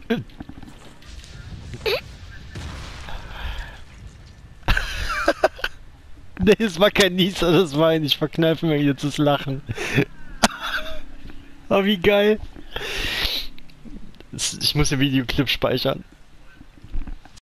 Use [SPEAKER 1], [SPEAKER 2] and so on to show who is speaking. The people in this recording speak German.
[SPEAKER 1] Nee, es war kein Nieser, das war ein, ich verkneife mir jetzt das Lachen. Oh, wie geil. Ich muss den Videoclip speichern.